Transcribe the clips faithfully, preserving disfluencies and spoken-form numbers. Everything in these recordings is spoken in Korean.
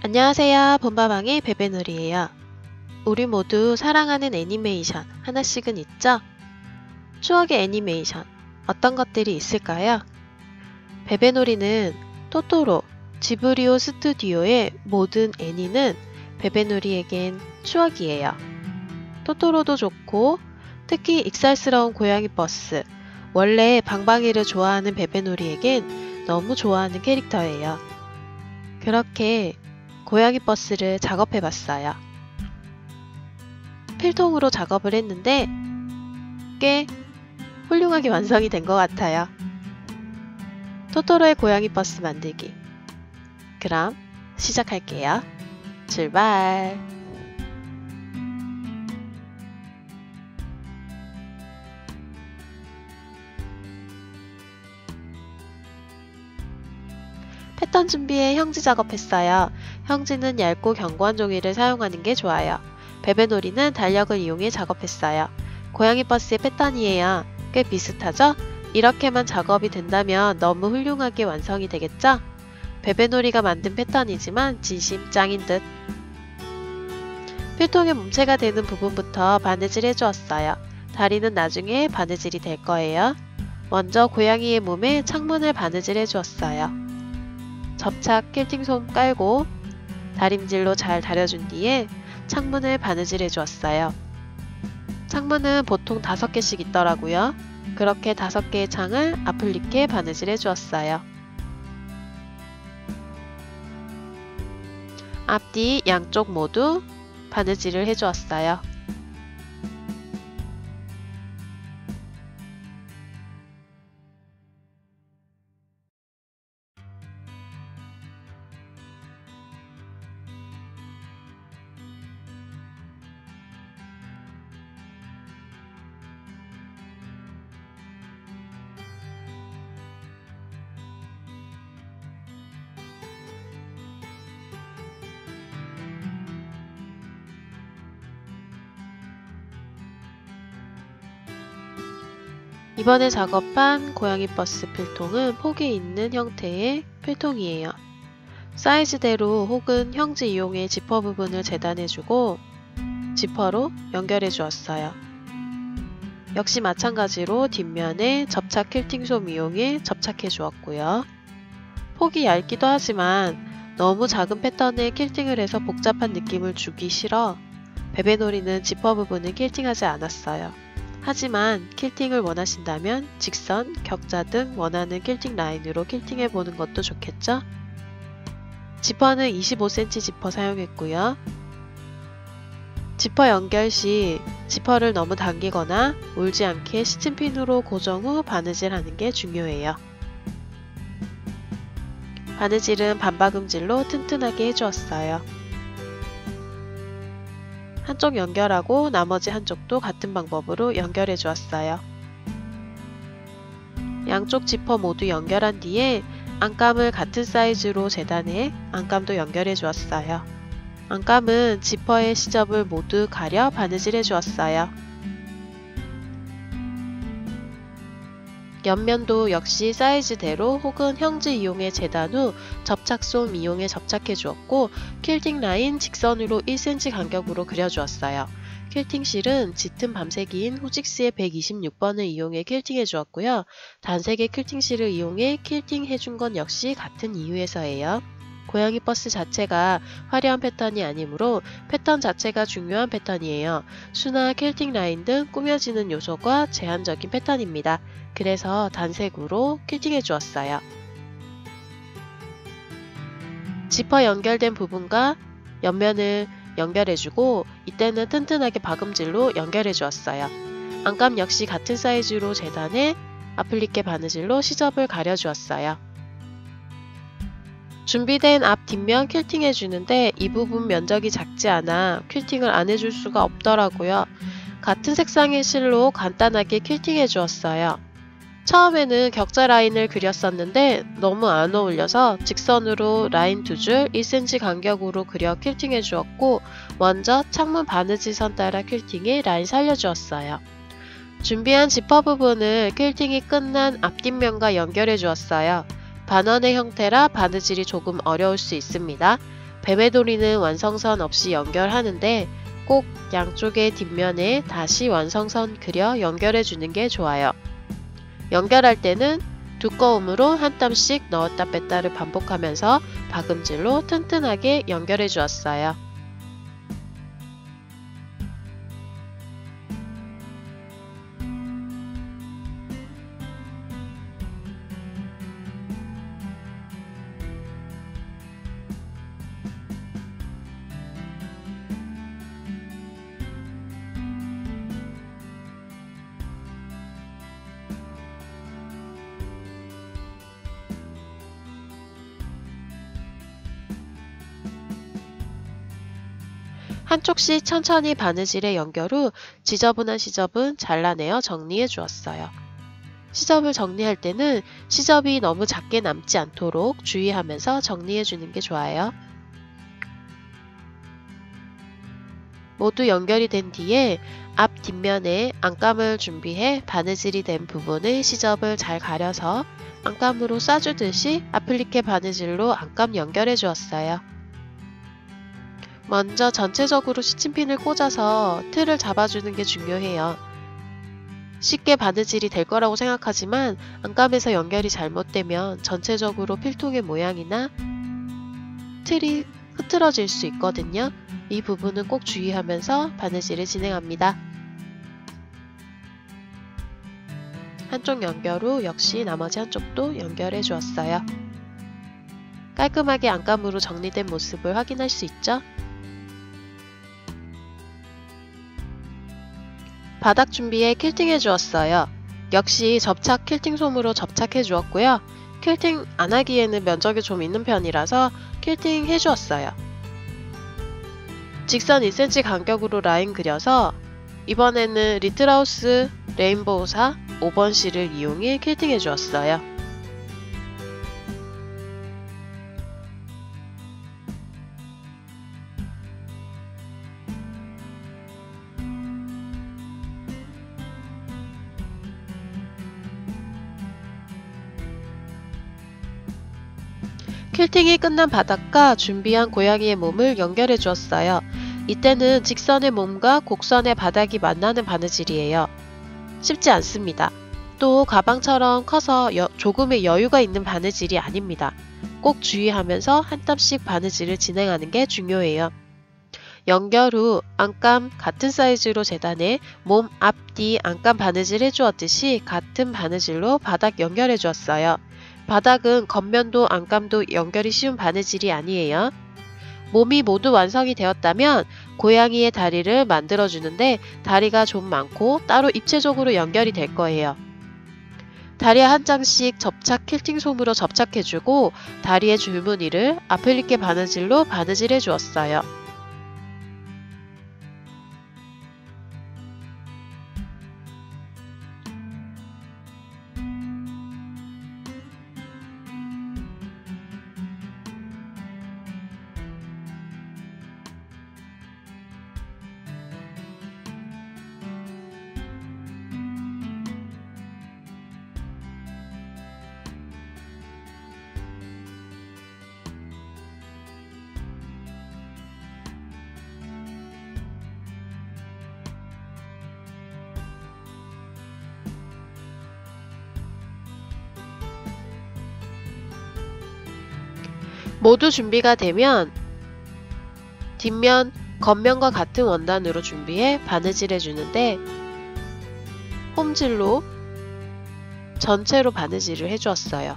안녕하세요. 본바방의 베베놀이에요. 우리 모두 사랑하는 애니메이션 하나씩은 있죠? 추억의 애니메이션 어떤 것들이 있을까요? 베베놀이는 토토로, 지브리오 스튜디오의 모든 애니는 베베놀이에겐 추억이에요. 토토로도 좋고 특히 익살스러운 고양이 버스, 원래 방방이를 좋아하는 베베놀이에겐 너무 좋아하는 캐릭터예요. 그렇게 고양이 버스를 작업해봤어요. 필통으로 작업을 했는데 꽤 훌륭하게 완성이 된 것 같아요. 토토로의 고양이 버스 만들기. 그럼 시작할게요. 출발! 패턴 준비에 형지 작업했어요. 형지는 얇고 견고한 종이를 사용하는 게 좋아요. 베베놀이는 달력을 이용해 작업했어요. 고양이 버스의 패턴이에요. 꽤 비슷하죠? 이렇게만 작업이 된다면 너무 훌륭하게 완성이 되겠죠? 베베놀이가 만든 패턴이지만 진심 짱인 듯. 필통의 몸체가 되는 부분부터 바느질 해주었어요. 다리는 나중에 바느질이 될 거예요. 먼저 고양이의 몸에 창문을 바느질 해주었어요. 접착 퀼팅솜 깔고 다림질로 잘 다려준 뒤에 창문을 바느질 해주었어요. 창문은 보통 다섯 개씩 있더라고요. 그렇게 다섯 개의 창을 아플리케 바느질 해주었어요. 앞뒤 양쪽 모두 바느질을 해주었어요. 이번에 작업한 고양이 버스 필통은 폭이 있는 형태의 필통이에요. 사이즈대로 혹은 형지 이용해 지퍼 부분을 재단해주고 지퍼로 연결해 주었어요. 역시 마찬가지로 뒷면에 접착 퀼팅솜 이용해 접착해 주었고요. 폭이 얇기도 하지만 너무 작은 패턴에 퀼팅을 해서 복잡한 느낌을 주기 싫어 베베놀이는 지퍼 부분을 퀼팅하지 않았어요. 하지만 퀼팅을 원하신다면 직선, 격자 등 원하는 퀼팅 라인으로 퀼팅해 보는 것도 좋겠죠? 지퍼는 이십오 센티미터 지퍼 사용했고요. 지퍼 연결 시 지퍼를 너무 당기거나 울지 않게 시침핀으로 고정 후 바느질하는 게 중요해요. 바느질은 반박음질로 튼튼하게 해주었어요. 한쪽 연결하고 나머지 한쪽도 같은 방법으로 연결해 주었어요. 양쪽 지퍼 모두 연결한 뒤에 안감을 같은 사이즈로 재단해 안감도 연결해 주었어요. 안감은 지퍼의 시접을 모두 가려 바느질 해 주었어요. 옆면도 역시 사이즈대로 혹은 형지 이용해 재단 후 접착솜 이용해 접착해 주었고 퀼팅 라인 직선으로 일 센티미터 간격으로 그려주었어요. 퀼팅 실은 짙은 밤색인 후직스의 백이십육 번을 이용해 퀼팅해 주었고요. 단색의 퀼팅 실을 이용해 퀼팅 해준 건 역시 같은 이유에서예요. 고양이 버스 자체가 화려한 패턴이 아니므로 패턴 자체가 중요한 패턴이에요. 수나 퀼팅 라인 등 꾸며지는 요소가 제한적인 패턴입니다. 그래서 단색으로 퀼팅해 주었어요. 지퍼 연결된 부분과 옆면을 연결해주고 이때는 튼튼하게 박음질로 연결해 주었어요. 안감 역시 같은 사이즈로 재단해 아플리케 바느질로 시접을 가려 주었어요. 준비된 앞 뒷면 퀼팅 해주는데 이 부분 면적이 작지 않아 퀼팅을 안 해줄 수가 없더라고요. 같은 색상의 실로 간단하게 퀼팅 해주었어요. 처음에는 격자 라인을 그렸었는데 너무 안 어울려서 직선으로 라인 두 줄 일 센티미터 간격으로 그려 퀼팅 해주었고 먼저 창문 바느질선 따라 퀼팅해 라인 살려주었어요. 준비한 지퍼 부분을 퀼팅이 끝난 앞뒷면과 연결해 주었어요. 반원의 형태라 바느질이 조금 어려울 수 있습니다. 배매돌이는 완성선 없이 연결하는데 꼭 양쪽의 뒷면에 다시 완성선 그려 연결해 주는 게 좋아요. 연결할 때는 두꺼움으로 한 땀씩 넣었다 뺐다를 반복하면서 박음질로 튼튼하게 연결해 주었어요. 한쪽씩 천천히 바느질에 연결 후 지저분한 시접은 잘라내어 정리해 주었어요. 시접을 정리할 때는 시접이 너무 작게 남지 않도록 주의하면서 정리해 주는 게 좋아요. 모두 연결이 된 뒤에 앞 뒷면에 안감을 준비해 바느질이 된 부분의 시접을 잘 가려서 안감으로 쏴주듯이 아플리케 바느질로 안감 연결해 주었어요. 먼저 전체적으로 시침핀을 꽂아서 틀을 잡아주는 게 중요해요. 쉽게 바느질이 될 거라고 생각하지만 안감에서 연결이 잘못되면 전체적으로 필통의 모양이나 틀이 흐트러질 수 있거든요. 이 부분은 꼭 주의하면서 바느질을 진행합니다. 한쪽 연결 후 역시 나머지 한쪽도 연결해 주었어요. 깔끔하게 안감으로 정리된 모습을 확인할 수 있죠? 바닥 준비에 퀼팅해 주었어요. 역시 접착 퀼팅 솜으로 접착해 주었고요. 퀼팅 안 하기에는 면적이 좀 있는 편이라서 퀼팅 해 주었어요. 직선 일 센티미터 간격으로 라인 그려서 이번에는 리틀하우스 레인보우사 오 번 실을 이용해 퀼팅 해 주었어요. 퀼팅이 끝난 바닥과 준비한 고양이의 몸을 연결해 주었어요. 이때는 직선의 몸과 곡선의 바닥이 만나는 바느질이에요. 쉽지 않습니다. 또 가방처럼 커서 여, 조금의 여유가 있는 바느질이 아닙니다. 꼭 주의하면서 한 땀씩 바느질을 진행하는 게 중요해요. 연결 후 안감 같은 사이즈로 재단해 몸 앞뒤 안감 바느질 해주었듯이 같은 바느질로 바닥 연결해 주었어요. 바닥은 겉면도 안감도 연결이 쉬운 바느질이 아니에요. 몸이 모두 완성이 되었다면 고양이의 다리를 만들어주는데 다리가 좀 많고 따로 입체적으로 연결이 될 거예요. 다리에 한 장씩 접착 퀼팅 솜으로 접착해주고 다리의 줄무늬를 아플리케 바느질로 바느질해 주었어요. 모두 준비가 되면 뒷면, 겉면과 같은 원단으로 준비해 바느질 해주는데 홈질로 전체로 바느질을 해주었어요.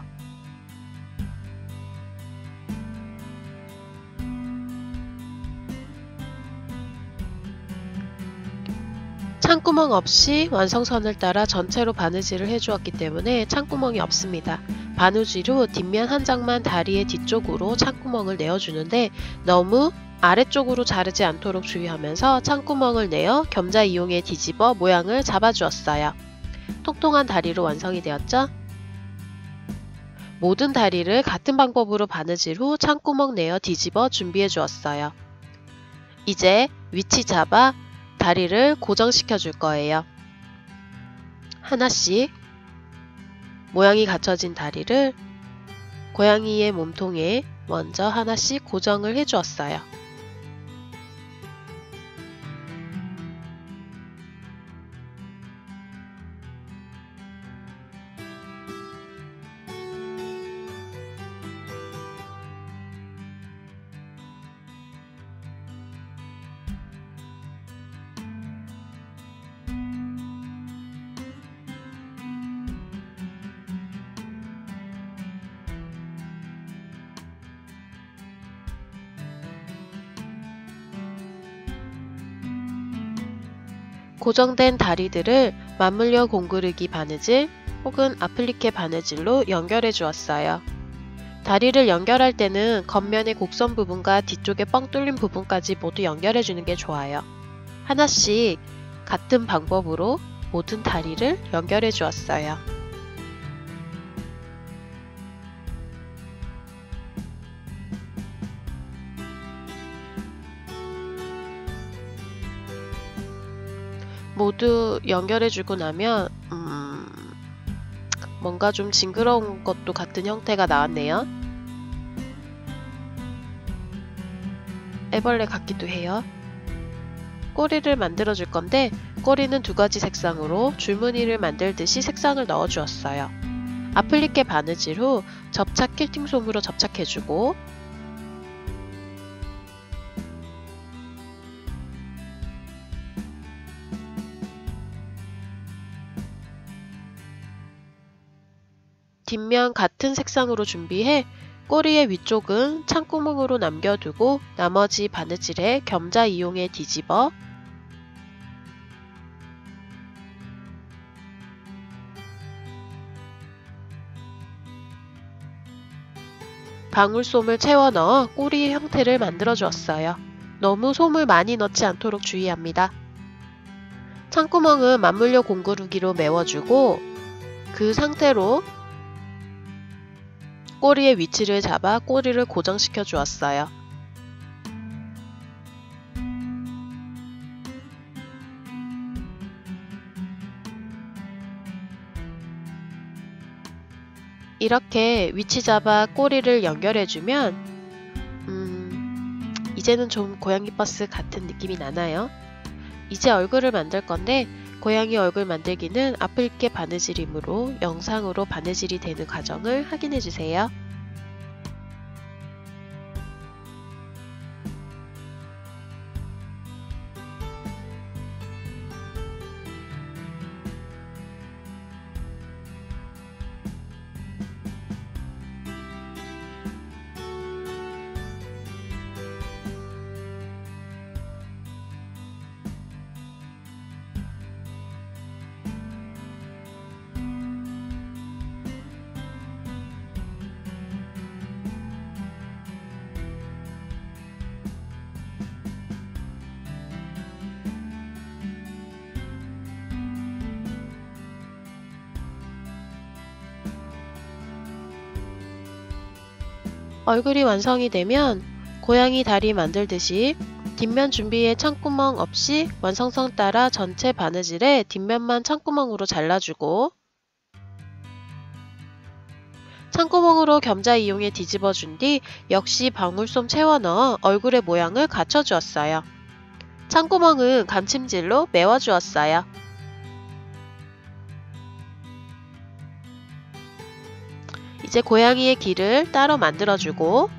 창구멍 없이 완성선을 따라 전체로 바느질을 해주었기 때문에 창구멍이 없습니다. 바느질 후 뒷면 한 장만 다리의 뒤쪽으로 창구멍을 내어주는데 너무 아래쪽으로 자르지 않도록 주의하면서 창구멍을 내어 겸자 이용해 뒤집어 모양을 잡아주었어요. 통통한 다리로 완성이 되었죠? 모든 다리를 같은 방법으로 바느질 후 창구멍 내어 뒤집어 준비해 주었어요. 이제 위치 잡아 다리를 고정시켜 줄 거예요. 하나씩 모양이 갖춰진 다리를 고양이의 몸통에 먼저 하나씩 고정을 해주었어요. 고정된 다리들을 맞물려 공구르기 바느질 혹은 아플리케 바느질로 연결해 주었어요. 다리를 연결할 때는 겉면의 곡선 부분과 뒤쪽에 뻥 뚫린 부분까지 모두 연결해 주는 게 좋아요. 하나씩 같은 방법으로 모든 다리를 연결해 주었어요. 모두 연결해주고 나면 음, 뭔가 좀 징그러운 것도 같은 형태가 나왔네요. 애벌레 같기도 해요. 꼬리를 만들어 줄 건데 꼬리는 두 가지 색상으로 줄무늬를 만들듯이 색상을 넣어 주었어요. 아플리케 바느질 후 접착 퀼팅 솜으로 접착해주고 뒷면 같은 색상으로 준비해 꼬리의 위쪽은 창구멍으로 남겨두고 나머지 바느질에 겸자 이용해 뒤집어 방울솜을 채워 넣어 꼬리의 형태를 만들어 주었어요. 너무 솜을 많이 넣지 않도록 주의합니다. 창구멍은 맞물려 공구르기로 메워주고 그 상태로 꼬리의 위치를 잡아 꼬리를 고정시켜 주었어요. 이렇게 위치 잡아 꼬리를 연결해주면 음, 이제는 좀 고양이 버스 같은 느낌이 나나요? 이제 얼굴을 만들 건데 고양이 얼굴 만들기는 아플리케 바느질이므로 영상으로 바느질이 되는 과정을 확인해주세요. 얼굴이 완성이 되면 고양이 다리 만들듯이 뒷면 준비에 창구멍 없이 완성성 따라 전체 바느질에 뒷면만 창구멍으로 잘라주고 창구멍으로 겸자 이용해 뒤집어 준 뒤 역시 방울솜 채워 넣어 얼굴의 모양을 갖춰 주었어요. 창구멍은 감침질로 메워 주었어요. 이제 고양이의 귀를 따로 만들어주고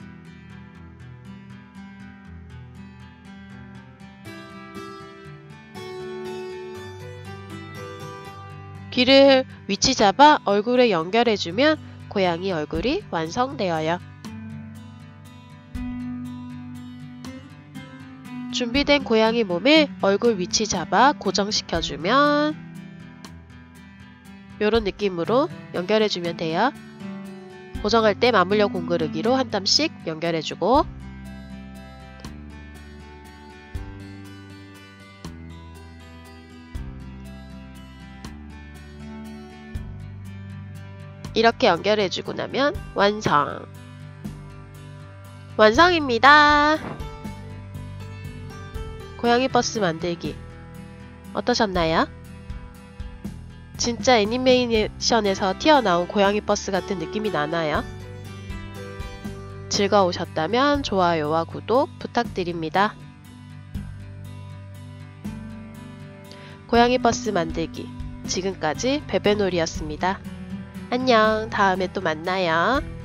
귀를 위치 잡아 얼굴에 연결해주면 고양이 얼굴이 완성되어요. 준비된 고양이 몸에 얼굴 위치 잡아 고정시켜주면 이런 느낌으로 연결해주면 돼요. 고정할 때 맞물려 공구르기로 한 땀씩 연결해주고 이렇게 연결해주고 나면 완성! 완성입니다! 고양이 버스 만들기 어떠셨나요? 진짜 애니메이션에서 튀어나온 고양이 버스 같은 느낌이 나나요? 즐거우셨다면 좋아요와 구독 부탁드립니다. 고양이 버스 만들기. 지금까지 베베놀이였습니다. 안녕, 다음에 또 만나요.